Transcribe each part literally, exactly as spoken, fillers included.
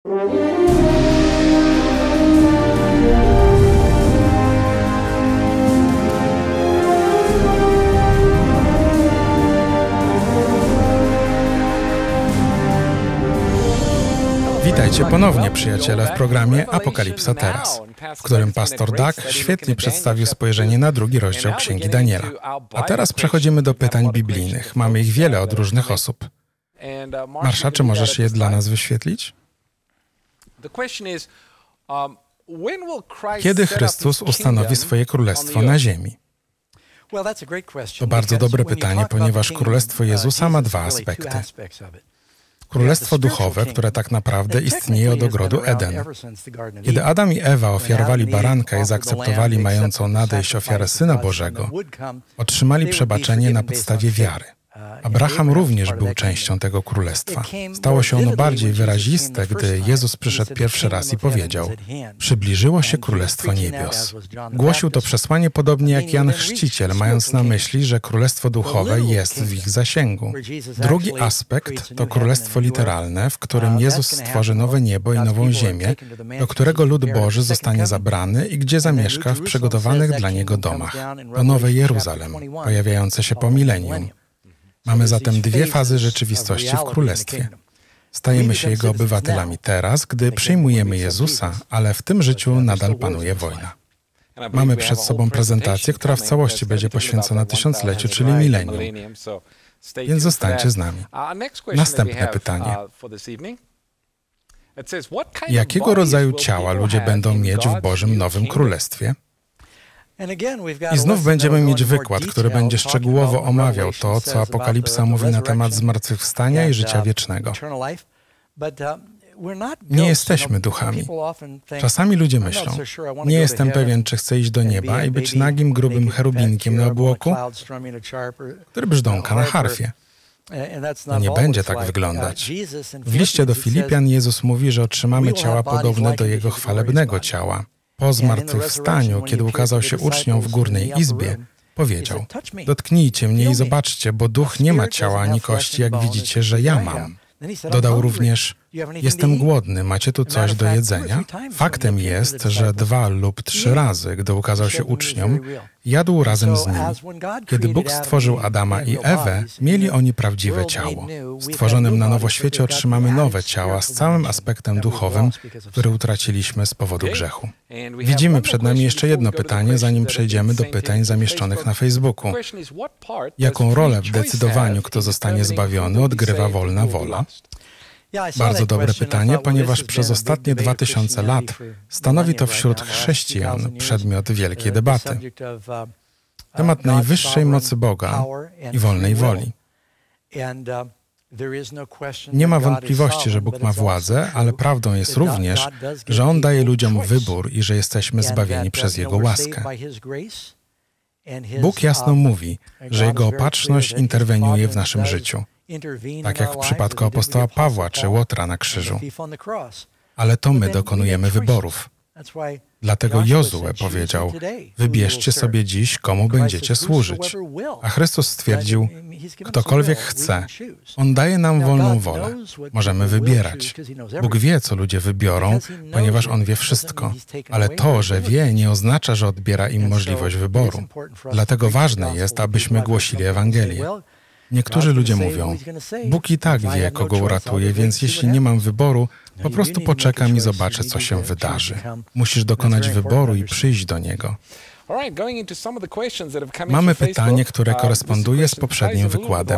Witajcie ponownie, przyjaciele, w programie Apokalipsa Teraz, w którym pastor Doug świetnie przedstawił spojrzenie na drugi rozdział Księgi Daniela. A teraz przechodzimy do pytań biblijnych. Mamy ich wiele od różnych osób. Marsza, czy możesz je dla nas wyświetlić? Kiedy Chrystus ustanowi swoje królestwo na ziemi? To bardzo dobre pytanie, ponieważ królestwo Jezusa ma dwa aspekty. Królestwo duchowe, które tak naprawdę istnieje od ogrodu Eden. Kiedy Adam i Ewa ofiarowali baranka i zaakceptowali mającą nadejść ofiarę Syna Bożego, otrzymali przebaczenie na podstawie wiary. Abraham również był częścią tego królestwa. Stało się ono bardziej wyraziste, gdy Jezus przyszedł pierwszy raz i powiedział: przybliżyło się Królestwo Niebios. Głosił to przesłanie podobnie jak Jan Chrzciciel, mając na myśli, że Królestwo Duchowe jest w ich zasięgu. Drugi aspekt to Królestwo literalne, w którym Jezus stworzy nowe niebo i nową ziemię, do którego lud Boży zostanie zabrany i gdzie zamieszka w przygotowanych dla Niego domach. To Nowe Jeruzalem, pojawiające się po milenium. Mamy zatem dwie fazy rzeczywistości w Królestwie. Stajemy się Jego obywatelami teraz, gdy przyjmujemy Jezusa, ale w tym życiu nadal panuje wojna. Mamy przed sobą prezentację, która w całości będzie poświęcona tysiącleciu, czyli milenium. Więc zostańcie z nami. Następne pytanie. Jakiego rodzaju ciała ludzie będą mieć w Bożym Nowym Królestwie? I znów będziemy mieć wykład, który będzie szczegółowo omawiał to, co Apokalipsa mówi na temat zmartwychwstania i życia wiecznego. Nie jesteśmy duchami. Czasami ludzie myślą: nie jestem pewien, czy chcę iść do nieba i być nagim, grubym cherubinkiem na obłoku, który brzdąka na harfie. To nie będzie tak wyglądać. W liście do Filipian Jezus mówi, że otrzymamy ciała podobne do Jego chwalebnego ciała. Po zmartwychwstaniu, kiedy ukazał się uczniom w górnej izbie, powiedział: dotknijcie mnie i zobaczcie, bo duch nie ma ciała ani kości, jak widzicie, że ja mam. Dodał również: jestem głodny, macie tu coś do jedzenia? Faktem jest, że dwa lub trzy razy, gdy ukazał się uczniom, jadł razem z nimi. Kiedy Bóg stworzył Adama i Ewę, mieli oni prawdziwe ciało. W stworzonym na nowo świecie otrzymamy nowe ciała z całym aspektem duchowym, który utraciliśmy z powodu grzechu. Widzimy przed nami jeszcze jedno pytanie, zanim przejdziemy do pytań zamieszczonych na Facebooku. Jaką rolę w decydowaniu, kto zostanie zbawiony, odgrywa wolna wola? Bardzo dobre pytanie, ponieważ przez ostatnie dwa tysiące lat stanowi to wśród chrześcijan przedmiot wielkiej debaty. Temat najwyższej mocy Boga i wolnej woli. Nie ma wątpliwości, że Bóg ma władzę, ale prawdą jest również, że On daje ludziom wybór i że jesteśmy zbawieni przez Jego łaskę. Bóg jasno mówi, że Jego opatrzność interweniuje w naszym życiu. Tak jak w przypadku apostoła Pawła czy Łotra na krzyżu. Ale to my dokonujemy wyborów. Dlatego Jozue powiedział: wybierzcie sobie dziś, komu będziecie służyć. A Chrystus stwierdził: ktokolwiek chce. On daje nam wolną wolę. Możemy wybierać. Bóg wie, co ludzie wybiorą, ponieważ On wie wszystko. Ale to, że wie, nie oznacza, że odbiera im możliwość wyboru. Dlatego ważne jest, abyśmy głosili Ewangelię. Niektórzy ludzie mówią: Bóg i tak wie, kogo uratuje, więc jeśli nie mam wyboru, po prostu poczekam i zobaczę, co się wydarzy. Musisz dokonać wyboru i przyjść do Niego. Mamy pytanie, które koresponduje z poprzednim wykładem.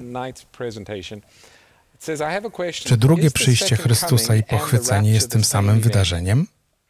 Czy drugie przyjście Chrystusa i pochwycenie jest tym samym wydarzeniem?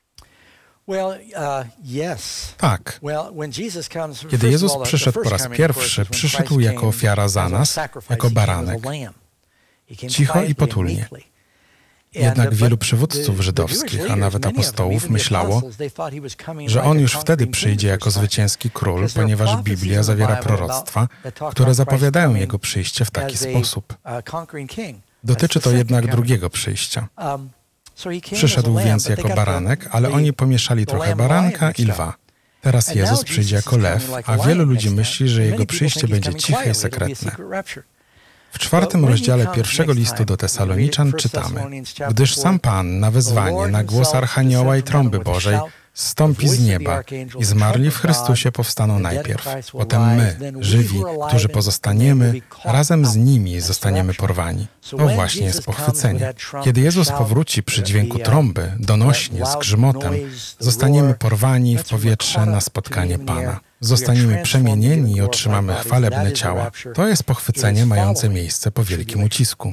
Tak. Kiedy Jezus przyszedł po raz pierwszy, przyszedł jako ofiara za nas, jako baranek. Cicho i potulnie. Jednak wielu przywódców żydowskich, a nawet apostołów myślało, że On już wtedy przyjdzie jako zwycięski król, ponieważ Biblia zawiera proroctwa, które zapowiadają Jego przyjście w taki sposób. Dotyczy to jednak drugiego przyjścia. Przyszedł więc jako baranek, ale oni pomieszali trochę baranka i lwa. Teraz Jezus przyjdzie jako lew, a wielu ludzi myśli, że Jego przyjście będzie ciche i sekretne. W czwartym rozdziale pierwszego listu do Tesaloniczan czytamy: Gdyż sam Pan na wezwanie, na głos Archanioła i trąby Bożej zstąpi z nieba i zmarli w Chrystusie powstaną najpierw. Potem my, żywi, którzy pozostaniemy, razem z nimi zostaniemy porwani. To właśnie jest pochwycenie. Kiedy Jezus powróci przy dźwięku trąby, donośnie, z grzmotem, zostaniemy porwani w powietrze na spotkanie Pana. Zostaniemy przemienieni i otrzymamy chwalebne ciała. To jest pochwycenie mające miejsce po wielkim ucisku.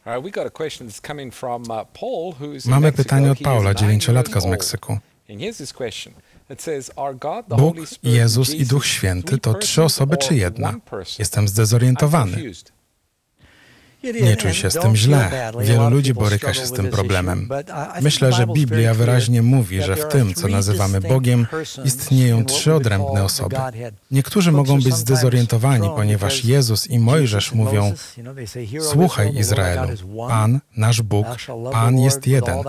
Mamy pytanie od Paula, dziewięciolatka z Meksyku. Bóg, Jezus i Duch Święty to trzy osoby czy jedna? Jestem zdezorientowany. Nie czuj się z tym źle. Wielu ludzi boryka się z tym problemem. Myślę, że Biblia wyraźnie mówi, że w tym, co nazywamy Bogiem, istnieją trzy odrębne osoby. Niektórzy mogą być zdezorientowani, ponieważ Jezus i Mojżesz mówią: Słuchaj, Izraelu, Pan, nasz Bóg, Pan jest jeden.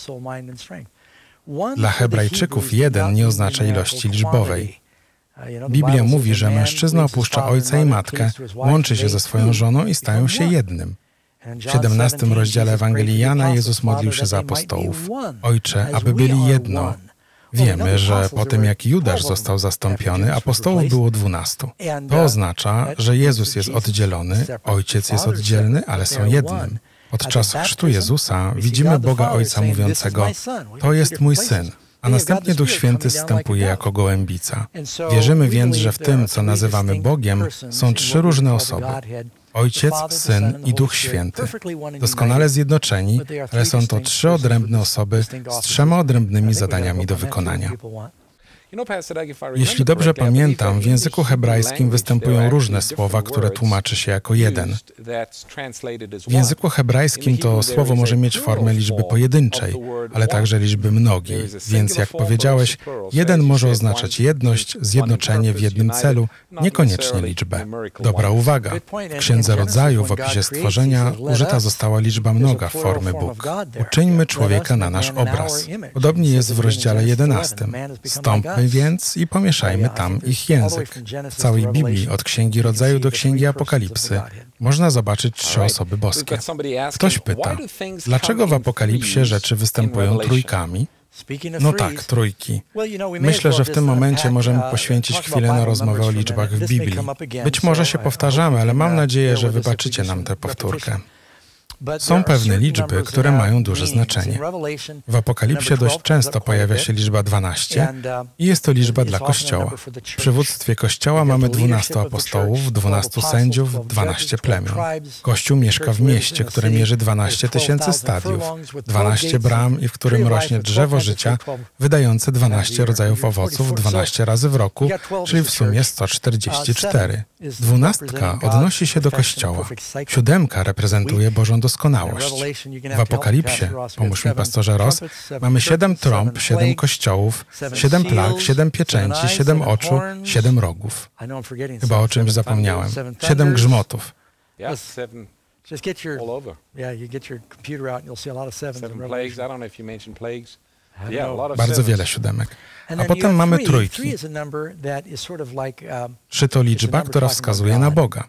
Dla Hebrajczyków jeden nie oznacza ilości liczbowej. Biblia mówi, że mężczyzna opuszcza ojca i matkę, łączy się ze swoją żoną i stają się jednym. W siedemnastym rozdziale Ewangelii Jana Jezus modlił się za apostołów: Ojcze, aby byli jedno. Wiemy, że po tym jak Judasz został zastąpiony, apostołów było dwunastu. To oznacza, że Jezus jest oddzielony, Ojciec jest oddzielny, ale są jednym. Podczas chrztu Jezusa widzimy Boga Ojca mówiącego: To jest mój Syn. A następnie Duch Święty zstępuje jako gołębica. Wierzymy więc, że w tym, co nazywamy Bogiem, są trzy różne osoby. Ojciec, Syn i Duch Święty. Doskonale zjednoczeni, ale są to trzy odrębne osoby z trzema odrębnymi zadaniami do wykonania. Jeśli dobrze pamiętam, w języku hebrajskim występują różne słowa, które tłumaczy się jako jeden. W języku hebrajskim to słowo może mieć formę liczby pojedynczej, ale także liczby mnogiej, więc jak powiedziałeś, jeden może oznaczać jedność, zjednoczenie w jednym celu, niekoniecznie liczbę. Dobra uwaga. W Księdze Rodzaju w opisie stworzenia użyta została liczba mnoga w formie Bóg. Uczyńmy człowieka na nasz obraz. Podobnie jest w rozdziale jedenastym. Stąpmy więc i pomieszajmy tam ich język. W całej Biblii, od Księgi Rodzaju do Księgi Apokalipsy, można zobaczyć trzy osoby boskie. Ktoś pyta, dlaczego w Apokalipsie rzeczy występują trójkami? No tak, trójki. Myślę, że w tym momencie możemy poświęcić chwilę na rozmowę o liczbach w Biblii. Być może się powtarzamy, ale mam nadzieję, że wybaczycie nam tę powtórkę. Są pewne liczby, które mają duże znaczenie. W Apokalipsie dość często pojawia się liczba dwanaście i jest to liczba dla Kościoła. W przywództwie Kościoła mamy dwunastu apostołów, dwunastu sędziów, dwanaście plemion. Kościół mieszka w mieście, które mierzy dwanaście tysięcy stadiów, dwanaście bram i w którym rośnie drzewo życia, wydające dwanaście rodzajów owoców dwanaście razy w roku, czyli w sumie sto czterdzieści cztery. Dwunastka odnosi się do Kościoła. Siódemka reprezentuje Bożą doskonałość. W Apokalipsie, pomóż mi pastorze Ross, mamy siedem trąb, siedem kościołów, siedem plag, siedem pieczęci, siedem oczu, siedem rogów. Chyba o czymś zapomniałem. Siedem grzmotów. Bardzo wiele siódemek. A potem mamy trójki. Trzy to liczba, która wskazuje na Boga.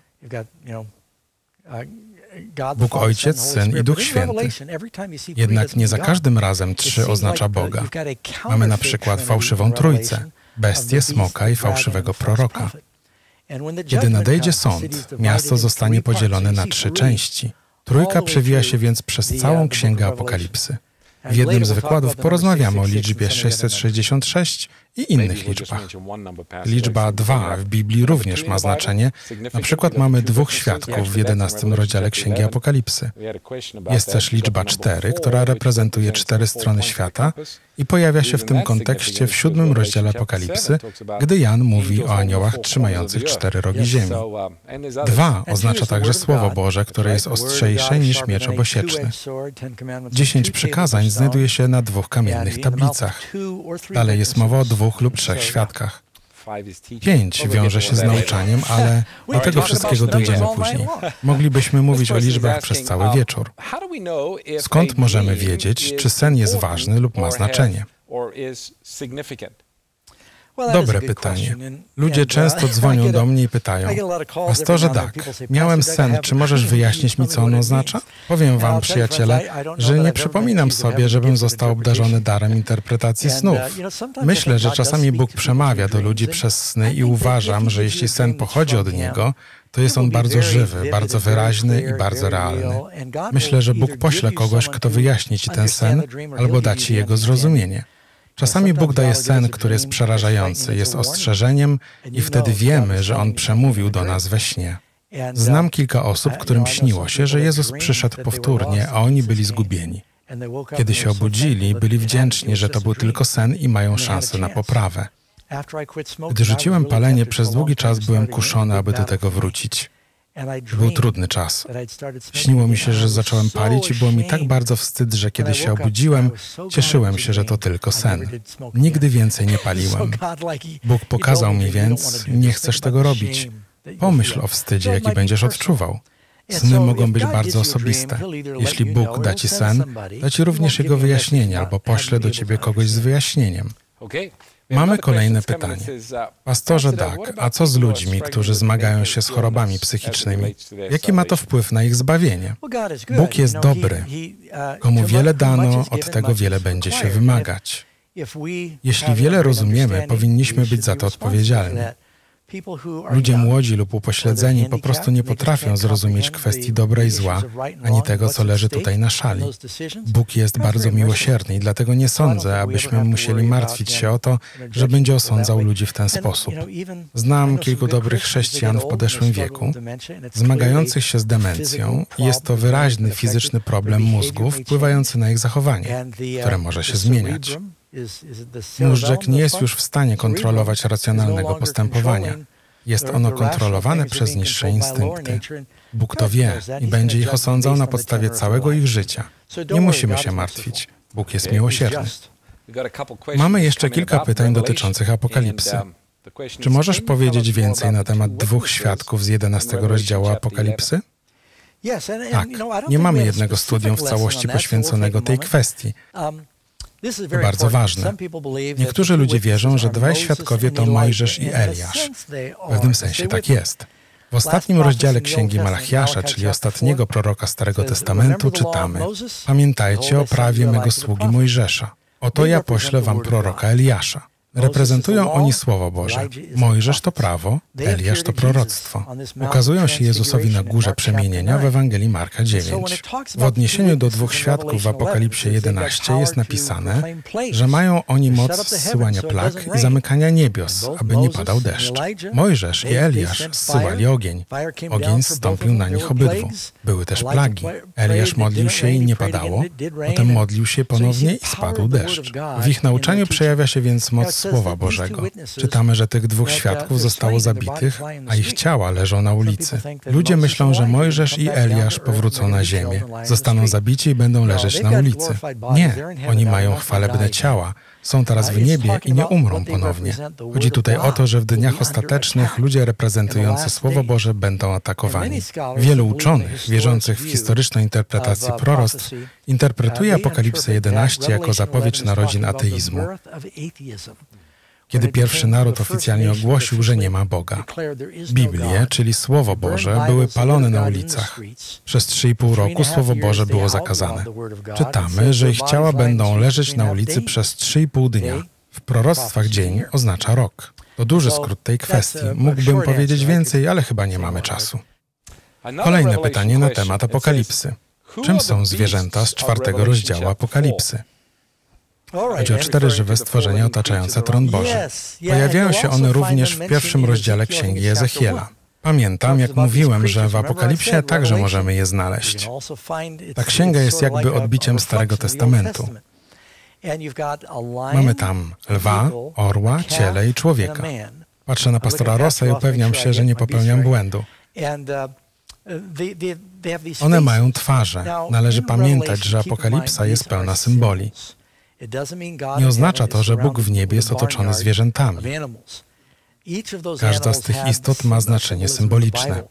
Bóg Ojciec, Syn i Duch Święty. Jednak nie za każdym razem trzy oznacza Boga. Mamy na przykład fałszywą trójcę, bestię, smoka i fałszywego proroka. Kiedy nadejdzie sąd, miasto zostanie podzielone na trzy części. Trójka przewija się więc przez całą Księgę Apokalipsy. W jednym z wykładów porozmawiamy o liczbie sześćset sześćdziesiąt sześć i innych liczbach. Liczba dwa w Biblii również ma znaczenie. Na przykład mamy dwóch świadków w jedenastym rozdziale Księgi Apokalipsy. Jest też liczba cztery, która reprezentuje cztery strony świata i pojawia się w tym kontekście w siódmym rozdziale Apokalipsy, gdy Jan mówi o aniołach trzymających cztery rogi ziemi. Dwa oznacza także Słowo Boże, które jest ostrzejsze niż miecz obosieczny. Dziesięć przykazań znajduje się na dwóch kamiennych tablicach. Dalej jest mowa o dwóch lub trzech świadkach. Pięć wiąże się z nauczaniem, ale do tego wszystkiego dojdziemy później. Moglibyśmy mówić o liczbach przez cały wieczór. Skąd możemy wiedzieć, czy sen jest ważny lub ma znaczenie? Dobre pytanie. Ludzie często dzwonią do mnie i pytają: Pastorze Doug, miałem sen, czy możesz wyjaśnić mi, co on oznacza? Powiem wam, przyjaciele, że nie przypominam sobie, żebym został obdarzony darem interpretacji snów. Myślę, że czasami Bóg przemawia do ludzi przez sny i uważam, że jeśli sen pochodzi od Niego, to jest on bardzo żywy, bardzo wyraźny i bardzo realny. Myślę, że Bóg pośle kogoś, kto wyjaśni ci ten sen albo da ci jego zrozumienie. Czasami Bóg daje sen, który jest przerażający, jest ostrzeżeniem i wtedy wiemy, że On przemówił do nas we śnie. Znam kilka osób, którym śniło się, że Jezus przyszedł powtórnie, a oni byli zgubieni. Kiedy się obudzili, byli wdzięczni, że to był tylko sen i mają szansę na poprawę. Gdy rzuciłem palenie, przez długi czas byłem kuszony, aby do tego wrócić. Był trudny czas. Śniło mi się, że zacząłem palić i było mi tak bardzo wstyd, że kiedy się obudziłem, cieszyłem się, że to tylko sen. Nigdy więcej nie paliłem. Bóg pokazał mi więc: nie chcesz tego robić. Pomyśl o wstydzie, jaki będziesz odczuwał. Sny mogą być bardzo osobiste. Jeśli Bóg da ci sen, da ci również jego wyjaśnienie albo pośle do ciebie kogoś z wyjaśnieniem. Mamy kolejne pytanie. Pastorze Doug, a co z ludźmi, którzy zmagają się z chorobami psychicznymi? Jaki ma to wpływ na ich zbawienie? Bóg jest dobry. Komu wiele dano, od tego wiele będzie się wymagać. Jeśli wiele rozumiemy, powinniśmy być za to odpowiedzialni. Ludzie młodzi lub upośledzeni po prostu nie potrafią zrozumieć kwestii dobra i zła, ani tego, co leży tutaj na szali. Bóg jest bardzo miłosierny i dlatego nie sądzę, abyśmy musieli martwić się o to, że będzie osądzał ludzi w ten sposób. Znam kilku dobrych chrześcijan w podeszłym wieku, zmagających się z demencją i jest to wyraźny fizyczny problem mózgu wpływający na ich zachowanie, które może się zmieniać. Mózg nie jest już w stanie kontrolować racjonalnego postępowania. Jest ono kontrolowane przez niższe instynkty. Bóg to wie i będzie ich osądzał na podstawie całego ich życia. Nie musimy się martwić. Bóg jest miłosierny. Mamy jeszcze kilka pytań dotyczących Apokalipsy. Czy możesz powiedzieć więcej na temat dwóch świadków z jedenastego rozdziału Apokalipsy? Tak, nie mamy jednego studium w całości poświęconego tej kwestii. To bardzo ważne. Niektórzy ludzie wierzą, że dwaj świadkowie to Mojżesz i Eliasz. W pewnym sensie tak jest. W ostatnim rozdziale Księgi Malachiasza, czyli ostatniego proroka Starego Testamentu, czytamy: Pamiętajcie o prawie mego sługi Mojżesza. Oto ja poślę wam proroka Eliasza. Reprezentują oni Słowo Boże. Mojżesz to prawo, Eliasz to proroctwo. Ukazują się Jezusowi na górze przemienienia w Ewangelii Marka dziewięć. W odniesieniu do dwóch świadków w Apokalipsie jedenaście jest napisane, że mają oni moc zsyłania plag i zamykania niebios, aby nie padał deszcz. Mojżesz i Eliasz zsyłali ogień. Ogień zstąpił na nich obydwu. Były też plagi. Eliasz modlił się i nie padało, potem modlił się ponownie i spadł deszcz. W ich nauczaniu przejawia się więc moc Słowa Bożego. Czytamy, że tych dwóch świadków zostało zabitych, a ich ciała leżą na ulicy. Ludzie myślą, że Mojżesz i Eliasz powrócą na ziemię, zostaną zabici i będą leżeć na ulicy. Nie, oni mają chwalebne ciała, są teraz w niebie i nie umrą ponownie. Chodzi tutaj o to, że w dniach ostatecznych ludzie reprezentujący Słowo Boże będą atakowani. Wielu uczonych, wierzących w historyczną interpretację proroctw, interpretuje Apokalipsę jedenaście jako zapowiedź narodzin ateizmu. Kiedy pierwszy naród oficjalnie ogłosił, że nie ma Boga. Biblie, czyli Słowo Boże, były palone na ulicach. Przez trzy i pół roku Słowo Boże było zakazane. Czytamy, że ich ciała będą leżeć na ulicy przez trzy i pół dnia. W proroctwach dzień oznacza rok. To duży skrót tej kwestii. Mógłbym powiedzieć więcej, ale chyba nie mamy czasu. Kolejne pytanie na temat Apokalipsy. Czym są zwierzęta z czwartego rozdziału Apokalipsy? Chodzi o cztery żywe stworzenia otaczające tron Boży. Pojawiają się one również w pierwszym rozdziale Księgi Ezechiela. Pamiętam, jak mówiłem, że w Apokalipsie także możemy je znaleźć. Ta księga jest jakby odbiciem Starego Testamentu. Mamy tam lwa, orła, ciele i człowieka. Patrzę na pastora Rossa i upewniam się, że nie popełniam błędu. One mają twarze. Należy pamiętać, że Apokalipsa jest pełna symboli. Nie oznacza to, że Bóg w niebie jest otoczony zwierzętami. Każda z tych istot ma znaczenie symboliczne.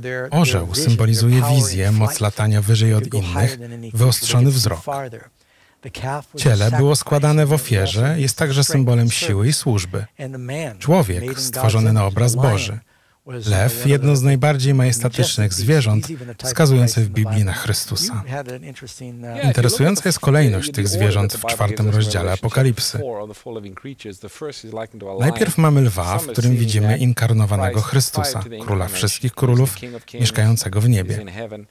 Orzeł symbolizuje wizję, moc latania wyżej od innych, wyostrzony wzrok. Ciele było składane w ofierze, jest także symbolem siły i służby. Człowiek stworzony na obraz Boży. Lew, jedno z najbardziej majestatycznych zwierząt, wskazujące w Biblii na Chrystusa. Interesująca jest kolejność tych zwierząt w czwartym rozdziale Apokalipsy. Najpierw mamy lwa, w którym widzimy inkarnowanego Chrystusa, króla wszystkich królów, mieszkającego w niebie.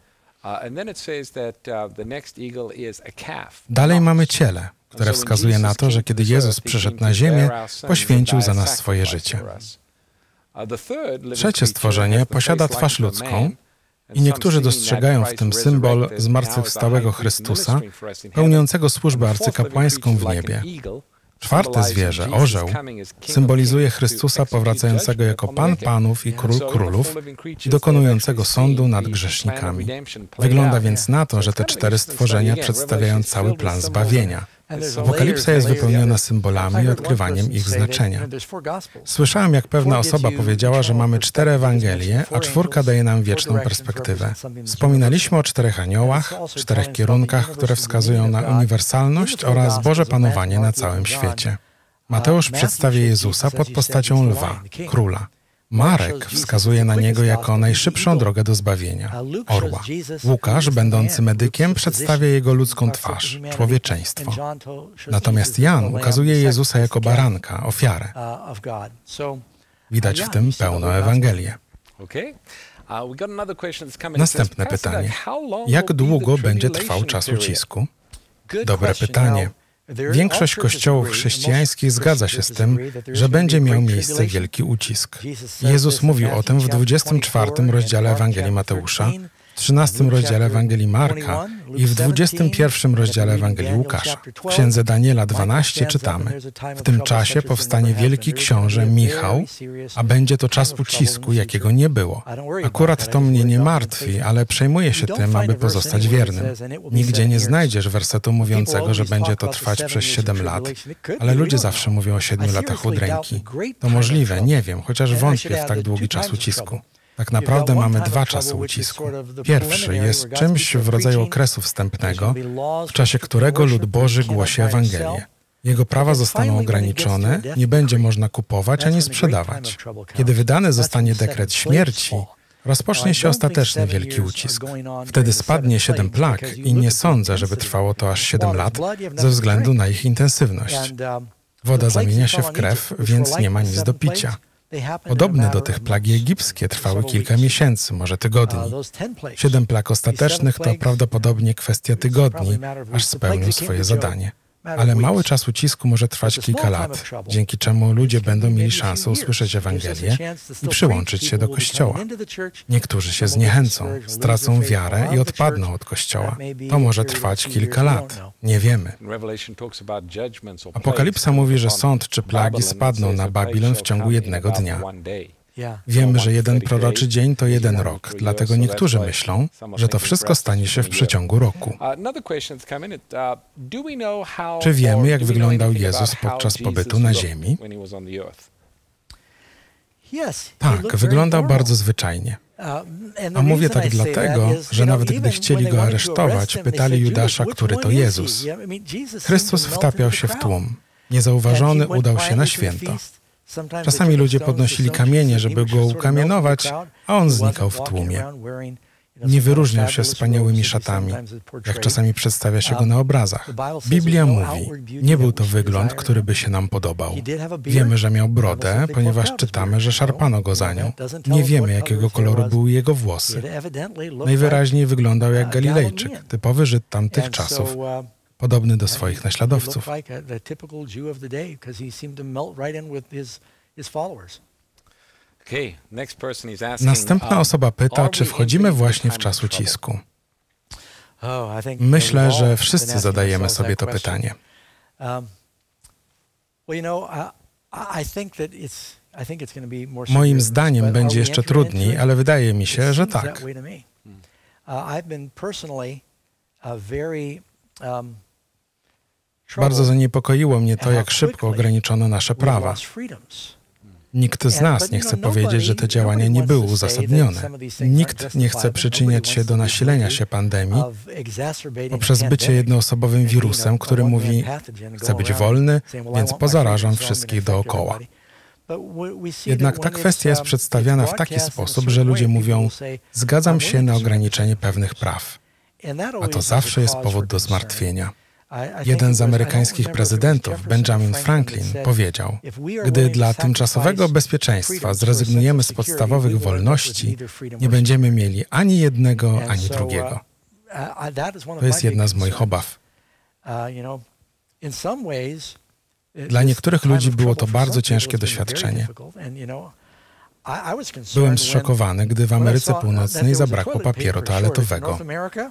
Dalej mamy ciele, które wskazuje na to, że kiedy Jezus przyszedł na ziemię, poświęcił za nas swoje życie. Trzecie stworzenie posiada twarz ludzką i niektórzy dostrzegają w tym symbol zmartwychwstałego Chrystusa, pełniącego służbę arcykapłańską w niebie. Czwarte zwierzę, orzeł, symbolizuje Chrystusa powracającego jako Pan Panów i Król Królów i dokonującego sądu nad grzesznikami. Wygląda więc na to, że te cztery stworzenia przedstawiają cały plan zbawienia. Apokalipsa jest wypełniona symbolami i odkrywaniem ich znaczenia. Słyszałem, jak pewna osoba powiedziała, że mamy cztery Ewangelie, a czwórka daje nam wieczną perspektywę. Wspominaliśmy o czterech aniołach, czterech kierunkach, które wskazują na uniwersalność oraz Boże panowanie na całym świecie. Mateusz przedstawia Jezusa pod postacią lwa, króla. Marek wskazuje na niego jako najszybszą drogę do zbawienia, orła. Łukasz, będący medykiem, przedstawia jego ludzką twarz, człowieczeństwo. Natomiast Jan ukazuje Jezusa jako baranka, ofiarę. Widać w tym pełną Ewangelię. Następne pytanie. Jak długo będzie trwał czas ucisku? Dobre pytanie. Większość kościołów chrześcijańskich zgadza się z tym, że będzie miał miejsce wielki ucisk. Jezus mówił o tym w dwudziestym czwartym rozdziale Ewangelii Mateusza, w trzynastym rozdziale Ewangelii Marka i w dwudziestym pierwszym rozdziale Ewangelii Łukasza. W księdze Daniela dwanaście czytamy: w tym czasie powstanie wielki książę Michał, a będzie to czas ucisku, jakiego nie było. Akurat to mnie nie martwi, ale przejmuję się tym, aby pozostać wiernym. Nigdzie nie znajdziesz wersetu mówiącego, że będzie to trwać przez siedem lat, ale ludzie zawsze mówią o siedmiu latach udręki. To możliwe, nie wiem, chociaż wątpię w tak długi czas ucisku. Tak naprawdę mamy dwa czasy ucisku. Pierwszy jest czymś w rodzaju okresu wstępnego, w czasie którego lud Boży głosi Ewangelię. Jego prawa zostaną ograniczone, nie będzie można kupować ani sprzedawać. Kiedy wydany zostanie dekret śmierci, rozpocznie się ostateczny wielki ucisk. Wtedy spadnie siedem plag i nie sądzę, żeby trwało to aż siedem lat ze względu na ich intensywność. Woda zamienia się w krew, więc nie ma nic do picia. Podobne do tych plagi egipskie trwały kilka miesięcy, może tygodni. Siedem plag ostatecznych to prawdopodobnie kwestia tygodni, aż spełnią swoje zadanie. Ale mały czas ucisku może trwać kilka lat, dzięki czemu ludzie będą mieli szansę usłyszeć Ewangelię i przyłączyć się do Kościoła. Niektórzy się zniechęcą, stracą wiarę i odpadną od Kościoła. To może trwać kilka lat. Nie wiemy. Apokalipsa mówi, że sąd czy plagi spadną na Babilon w ciągu jednego dnia. Wiemy, że jeden proroczy dzień to jeden rok, dlatego niektórzy myślą, że to wszystko stanie się w przeciągu roku. Czy wiemy, jak wyglądał Jezus podczas pobytu na ziemi? Tak, wyglądał bardzo zwyczajnie. A mówię tak dlatego, że nawet gdy chcieli go aresztować, pytali Judasza, który to Jezus. Chrystus wtapiał się w tłum. Niezauważony udał się na święto. Czasami ludzie podnosili kamienie, żeby go ukamienować, a on znikał w tłumie. Nie wyróżniał się wspaniałymi szatami, jak czasami przedstawia się go na obrazach. Biblia mówi, nie był to wygląd, który by się nam podobał. Wiemy, że miał brodę, ponieważ czytamy, że szarpano go za nią. Nie wiemy, jakiego koloru były jego włosy. Najwyraźniej wyglądał jak Galilejczyk, typowy Żyd tamtych czasów, podobny do swoich naśladowców. Następna osoba pyta, czy wchodzimy właśnie w czas ucisku. Myślę, że wszyscy zadajemy sobie to pytanie. Moim zdaniem będzie jeszcze trudniej, ale wydaje mi się, że tak. Bardzo zaniepokoiło mnie to, jak szybko ograniczono nasze prawa. Nikt z nas nie chce powiedzieć, że te działania nie były uzasadnione. Nikt nie chce przyczyniać się do nasilenia się pandemii poprzez bycie jednoosobowym wirusem, który mówi: chcę być wolny, więc pozarażam wszystkich dookoła. Jednak ta kwestia jest przedstawiana w taki sposób, że ludzie mówią: zgadzam się na ograniczenie pewnych praw. A to zawsze jest powód do zmartwienia. Jeden z amerykańskich prezydentów, Benjamin Franklin, powiedział: gdy dla tymczasowego bezpieczeństwa zrezygnujemy z podstawowych wolności, nie będziemy mieli ani jednego, ani drugiego. To jest jedna z moich obaw. Dla niektórych ludzi było to bardzo ciężkie doświadczenie. Byłem zszokowany, gdy w Ameryce Północnej zabrakło papieru toaletowego.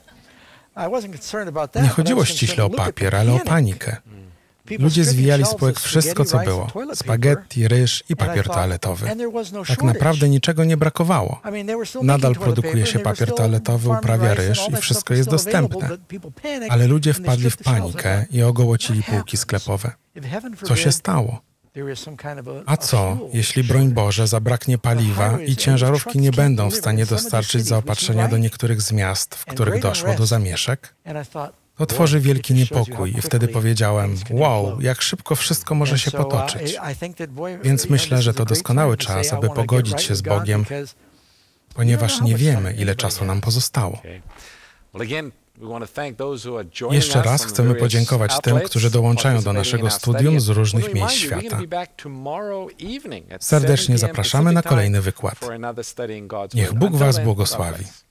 Nie chodziło ściśle o papier, ale o panikę. Ludzie zwijali z półek wszystko, co było. Spaghetti, ryż i papier toaletowy. Tak naprawdę niczego nie brakowało. Nadal produkuje się papier toaletowy, uprawia ryż i wszystko jest dostępne. Ale ludzie wpadli w panikę i ogołocili półki sklepowe. Co się stało? A co, jeśli, broń Boże, zabraknie paliwa i ciężarówki nie będą w stanie dostarczyć zaopatrzenia do niektórych z miast, w których doszło do zamieszek? To tworzy wielki niepokój i wtedy powiedziałem: wow, jak szybko wszystko może się potoczyć. Więc myślę, że to doskonały czas, aby pogodzić się z Bogiem, ponieważ nie wiemy, ile czasu nam pozostało. Jeszcze raz chcemy podziękować tym, którzy dołączają do naszego studium z różnych miejsc świata. Serdecznie zapraszamy na kolejny wykład. Niech Bóg Was błogosławi.